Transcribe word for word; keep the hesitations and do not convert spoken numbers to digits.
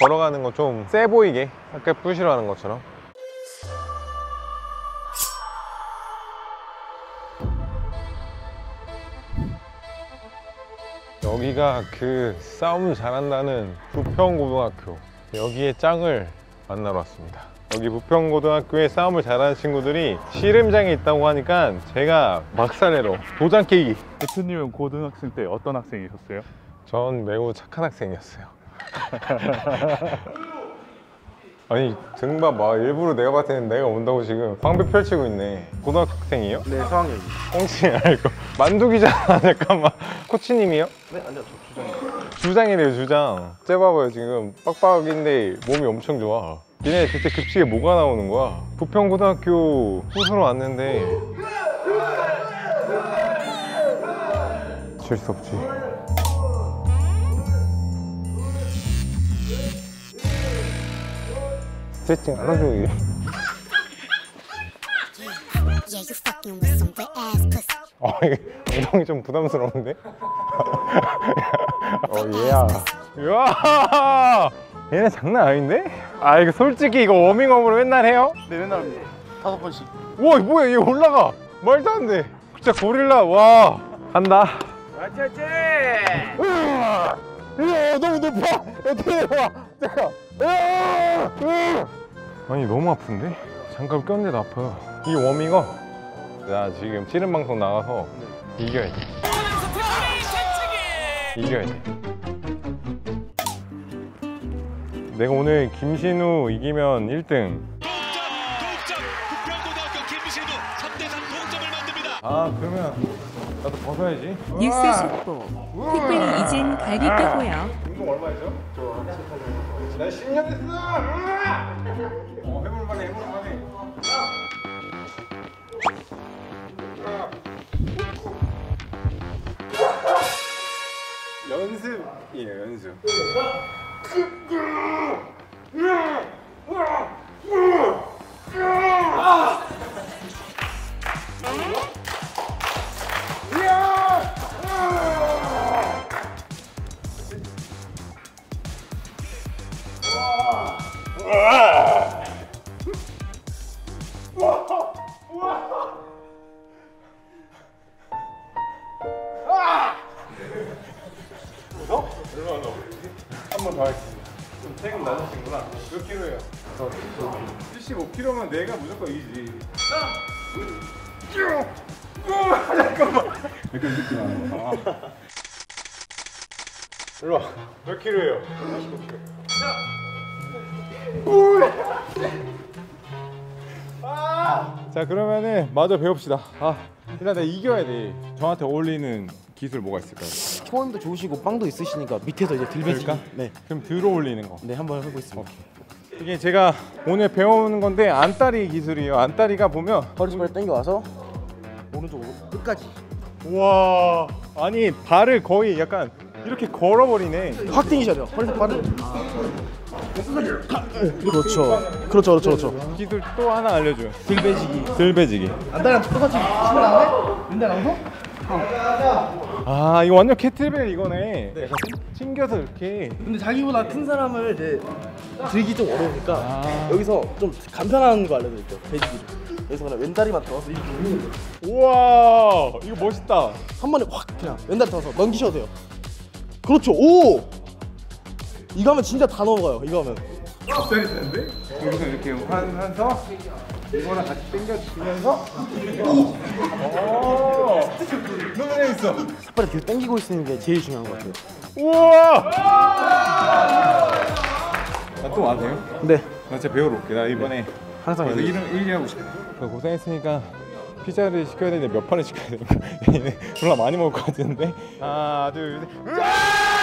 걸어가는 거 좀 세 보이게 학교 부시러 하는 것처럼. 여기가 그 싸움 잘한다는 부평고등학교, 여기에 짱을 만나러 왔습니다. 여기 부평고등학교에 싸움을 잘하는 친구들이 씨름장에 있다고 하니까 제가 막사내로 도장 깨기. 대표님은 고등학생 때 어떤 학생이셨어요? 전 매우 착한 학생이었어요. 아니 등반 막 일부러 내가 봤을 때는 내가 온다고 지금 방배 펼치고 있네. 고등학생이에요? 네, 서학년이. 꽁치 알고. 만두기잖아. 잠깐만. 코치님이요? 네, 아니요, 저 주장이요. 주장이래요, 주장. 쟤봐봐요, 지금 빡빡인데 몸이 엄청 좋아. 얘네 대체 급식에 뭐가 나오는 거야? 부평고등학교 후수로 왔는데 질 수 없지. 스트레칭 알아줘. 이게 어, 이게 엉덩이 좀 부담스러운데? 어, 얘야. 이야! 얘네 장난 아닌데? 아, 이거 솔직히 이거 워밍업으로 맨날 해요? 네, 맨날 합니다. 다섯 번씩. 우와, 뭐야, 얘 올라가! 말도 안 돼! 진짜 고릴라, 와! 간다. 화이팅, 화이팅! 우와! 우와, 너무 높아! 어떻게 내려와! 잠깐! 우와! 우와! 아니, 너무 아픈데? 장갑 꼈는데도 아파요. 이 워밍업. 나 지금 씨름 방송 나가서 이겨야 돼. 이겨야 돼. 내가 오늘 김신우 이기면 일 등. 동점! 동점! 부평고등학교 김신우 삼 대 삼 동점을 만듭니다. 아, 그러면 나도 벗어야지. 뉴스 속보. 특별히 이진 갈비 빼고요. 운동 얼마죠? 저 나 십 년 됐어! 어, 해볼 만해, 해볼 만해. 연습이에요, 연습. 한 번 더 하겠습니다. 좀 체급 낮으시구나. 몇 킬로예요? 저, 저 칠십오 킬로면 내가 무조건 이기지. 잠깐만. 이렇게 느낌 나는 거. 일로 와. 몇 킬로예요? 사십오 킬로. 자, 그러면은 마저 배웁시다. 아, 일단 내가 이겨야 돼. 저한테 어울리는 기술 뭐가 있을까요? 초원도 좋으시고 빵도 있으시니까 밑에서 이제 들배지기. 그럴까? 네, 그럼 들어 올리는 거. 네, 한번 해보고 있습니다. 이게 제가 오늘 배우는 건데 안다리 기술이에요. 안다리가 보면 허리빨 당겨와서 오른쪽으로 끝까지 우와, 아니 발을 거의 약간 이렇게 걸어버리네. 확 당기셔야 돼요. 허리빨을. 그렇죠. 그렇죠, 그렇죠, 그렇죠. 기술 또 하나 알려줘요. 들배지기. 들배지기. 안다리랑 똑같이 치는 다음에 왼발 나가서. 아, 이거 완전 캐틀벨 이거네. 네. 튕겨서 이렇게. 근데 자기보다 큰 사람을 이제 들기 좀 어려우니까 아. 여기서 좀 간편한 거 알려드릴게요. 배지기를. 여기서 그냥 왼다리만 들어서 이렇게 누르는 거예요. 우와, 이거 멋있다. 한 번에 확 그냥 왼다리 들어서 넘기셔도 돼요. 그렇죠. 오! 이거 하면 진짜 다 넘어가요. 이거 하면. 갑자기 되는데? 여기서 이렇게 하면서 이거랑 같이 당겨주면서. 오! 너무 재밌어. 삿발을 계속 당기고 있는 게 제일 중요한 것 같아요. 우와! 나 또 와도 돼요? 네. 나 진짜 배우러 올게. 나 이번에 항상 일 위 하고 싶어. 고생했으니까 피자를 시켜야 되는데 몇 판을 시켜야 되는 거야? 몰라, 많이 먹을 것 같은데. 하나, 둘, 셋.